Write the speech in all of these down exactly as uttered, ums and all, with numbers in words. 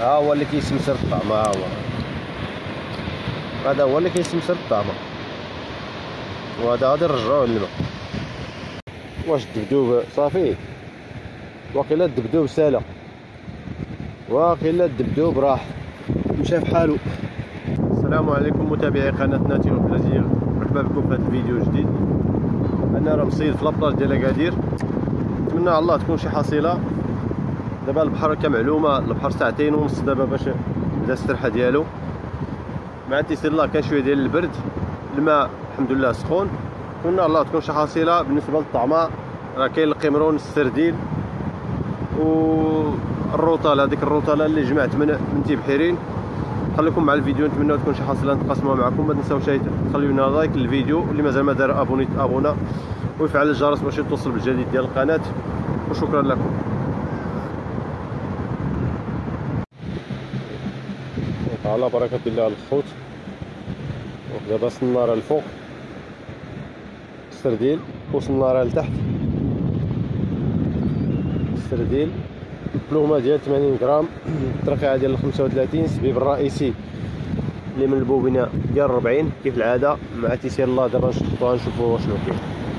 ها هو اللي كيسمسر الطعم، ها هو هذا هو اللي كيسمسر الطعم، وهذا غادي نرجعوه للماء. واش الدبدوب صافي؟ واقيلا الدبدوب سالا، واقيلا الدبدوب راح مشى بحالو. السلام عليكم متابعي قناه ناتير بلازير، مرحبا بكم في هذا الفيديو الجديد. انا راه مصيد في لابلاج ديال اكادير، نتمنى على الله تكون شي حصيله. دابا البحر كمعلومه البحر ساعتين ونص دابا باش بدا السرحه ديالو، مع تيسير الله كاين شويه ديال البرد، الماء الحمد لله سخون. نتمنى على الله تكون شي حصيله. بالنسبه للطعمه راه كاين القمرون، السردين والروطاله، هذيك الروطاله اللي جمعت من من تيبحيرين. خليكم مع الفيديو، نتمنى تكون شي حصيله نتقاسموها معكم. ما تنساوش تخليو لنا لايك للفيديو، اللي مازال ما دار ابوني ابونا ويفعل الجرس باش يتوصل بالجديد ديال القناه، وشكرا لكم. على بركه الله الخوت. دابا السناره الفوق السرديل والسناره لتحت السرديل. بلومه ديال ثمانين غرام، الترقيعه ديال خمسة وثلاثين، السبيب الرئيسي اللي من البوبينه ديال أربعين كيف العاده. مع تيسير الله دابا نشطوها نشوفوا شنو كاين.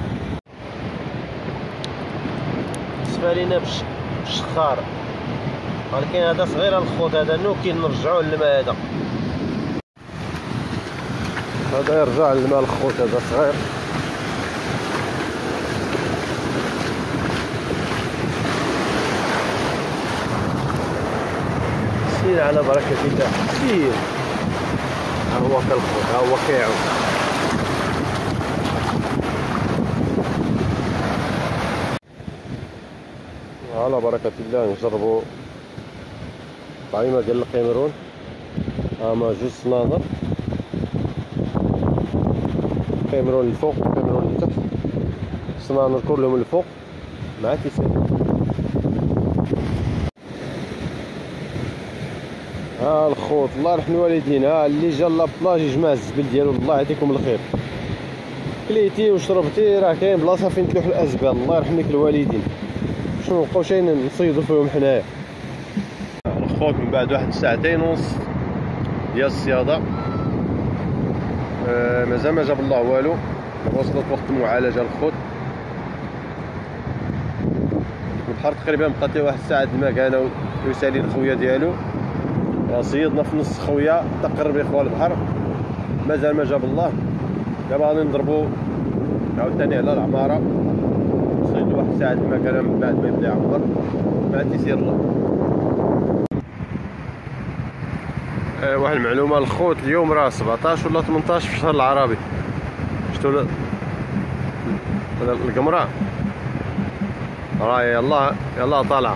بالنسبه لينا بالشخار، ولكن هذا صغير الخوت، هذا نوكي نرجعوه للماء. هذا هذا يرجع للماء الخوت، هذا صغير. سير على بركة الله، سير. ها هو كالخوت، ها هو كيعود. على بركة الله نجربوا طعيمة ديال القمرون. هما جوج صنانر، قمرون الفوق وقمرون لتحت، صنانر كلهم الفوق مع تيسير. ها الخوت الله يرحم الوالدين، ها اللي جا لابلاج يجمع الزبل ديالو، الله يعطيكم الخير. كليتي وشربتي راه كاين بلاصه فين تلوح الازبال، الله يرحم لك الوالدين. شنو نبقاو شاين نصيدو فيهم حنايا. الخوت من بعد واحد ساعتين ونص ديال الصياده، آه مازال ما جاب الله والو. وصلت وقت المعالجه الخوت. البحر تقريبا بقات ليه واحد الساعه المكانه ويسالي الخويه ديالو. صيدنا في نص خويه تقرب اخوان البحر، مازال ما جاب الله. دابا غادي نضربو عاوتاني على العماره، نصيدو واحد الساعه المكانه من بعد ما يبدا يعمر مع تيسير الله. أه واحد المعلومه الخوت، اليوم راه سبعطاش ولا ثمنطاش في الشهر العربي. شفتوا القمره راه يلاه يلاه طالعه.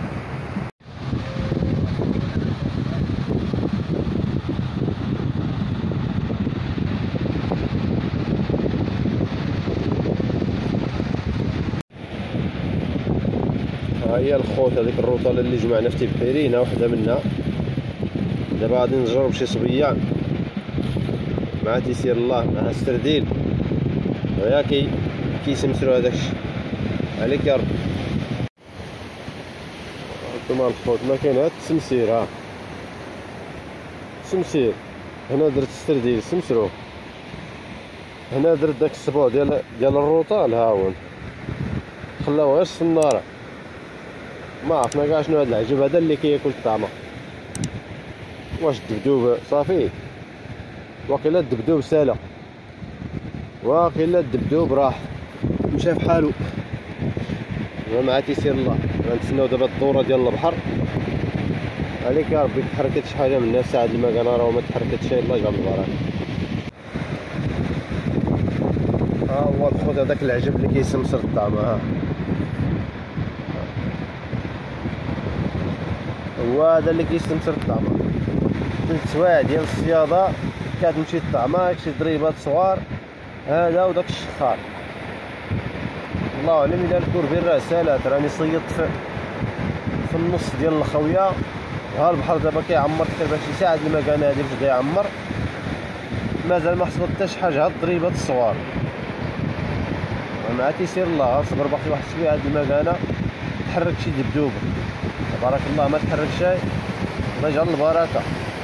ها هي الخوت، هذيك الروطاله اللي جمعنا في تيبحيرين وحده منها. دابا غادي نجرب شي صبيه مع تيسير الله مع السرديل، ويا كي كيسمسروا هذاك الشيء. عليك يا رب. هانتوما الخوت ما كاين غير التسمسير. ها التسمسير هنا درت السرديل سمسروه، هنا درت داك الصبوع ديال ديال الروطال. ها هو خلاو غير الصناره. ما عرفنا كاع شنو هاد العجب هذا اللي كياكل الطعمه. واش الدبدوب صافي؟ واقيلا الدبدوب سالا، واقيلا الدبدوب راح مشى بحالو. مع تيسير الله غنتسناو دابا الدوره ديال البحر. عليك يا ربي تحركت شي حاجه من الناس ساعد المكان، راه ما تحركتش الله جاب البركه. ها هو الخوت هذاك العجب اللي كيسمسر الطعمه. ها هو هذا اللي كيستمسر الطعمه. ثلاث سوايع ديال الصياده كتمشي الطعمه، شي ضريبات صغار هذا وداك الشخار. الله اعلم الا الكوربين راه سالات. راني صيدت في, في النص ديال الخويه. ها البحر دابا كيعمر تقريبا شي ساعه المكان هادي باش بدا يعمر، مازال ما حصلت حتى شي حاجه. هاد الضريبات الصغار مع تيسير الله. صبر باقي واحد شويه هاد المكانه تحرك شي دبدوبه تبارك الله، ما تحرك شي. الله يجعل البركه.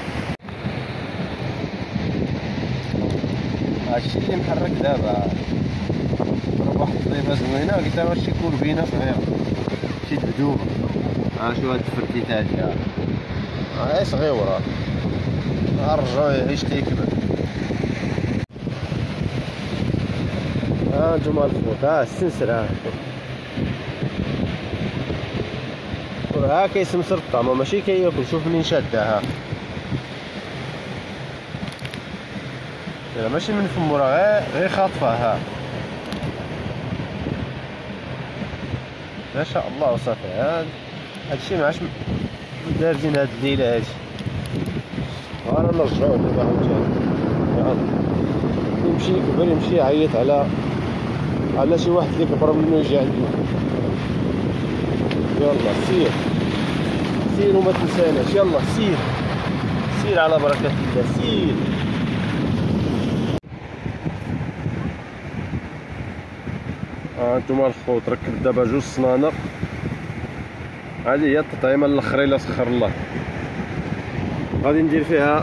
هادشي اللي محرك دابا ضرب واحد الضريبه زوينه، قلت له شي كوربينه صغيره شي دبدوبه. ها شو هاد التفرتيت هادي، ها ها صغيره، ها الرجا يعيش تيكبر. ها نتوما الخوت، ها السنسر، ها ها كيسمسر الطعمه ماشي كياكل. شوف منين شادها، ها ماشي من فمو راه غير غير خاطفه. ها ما شاء الله وصافي. ها هادشي معاش دارزين هاد الليله هادي. انا نرجعو دابا عاوتاني، يلاه يمشي يكبر يمشي يعيط على على شي واحد اللي كبر منو يجي عندو. يلا سير سير وما تنساناش، يلا سير سير على بركة الله، سير. ها انتوما الخوت ركبت دابا جوج صنانر. هذه هي التطعيمه الاخرى اللي سخر الله. غادي ندير فيها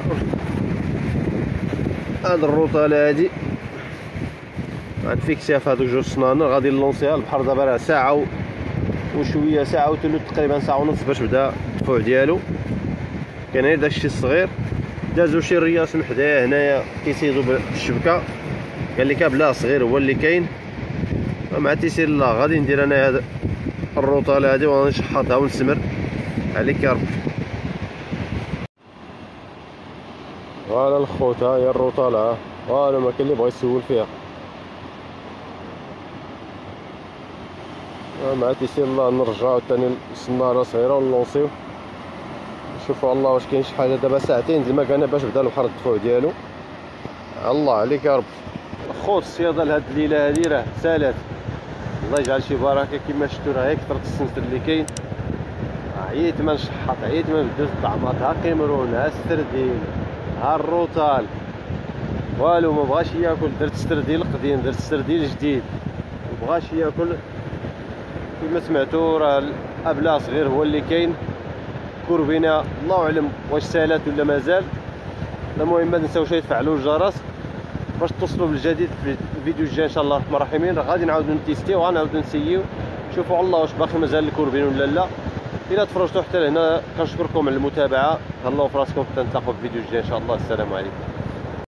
هاد الروطاله هادي، غنفيكسيها في هادوك جوج صنانر. غادي نلونسيها البحر دابا راه ساعه وشويه، ساعه وثلث تقريبا، ساعه ونص باش بدا الدفوع ديالو. كاين غير داكشي الصغير. دازو شي رياس من حدايا هنايا كيسيدو بالشبكه، قال لك بلا صغير هو اللي كاين. مع تيسير الله غادي ندير انا هاد الروطاله هادي ونشحطها ونسمر عليك يا ربي. فوالا الخوت، ها هي الروطاله، فوالا ما كاين اللي بغا يسول فيها. مع تيسير الله نرجعو ثاني الصناره صغيره ونلونسيو، نشوفو الله واش كاين شي حاجه. دابا ساعتين د المكانه باش بدا البحر الدفوع ديالو. الله عليك يا رب. الخوت الصياده لهاد الليله هادي راه سالات، الله يجعل شي بركه. كيما شفتو راه هي كثرت السنسر اللي كاين. عييت ما نشحط، عييت ما ندوز الطعمات. ها قيمرون، ها السردين، ها الروطال، والو ما بغاش ياكل. درت السردين القديم، درت السردين الجديد، ما بغاش ياكل. كما سمعتو راه الابلا صغير هو اللي كاين. كوربينه الله اعلم واش سالات ولا مازال. المهم ما تنساوش تفعلوا الجرس باش توصلوا بالجديد في الفيديو الجاي ان شاء الله الرحمن الرحيم. راه غادي نعاودو نتيستيو وغنعاودو نسيو، شوفوا الله واش باقي مازال الكوربين ولا لا. الى تفرجتوا حتى لهنا كنشكركم على المتابعه. تهلاو في راسكم، حتى نلتقوا في الفيديو الجاي ان شاء الله. السلام عليكم.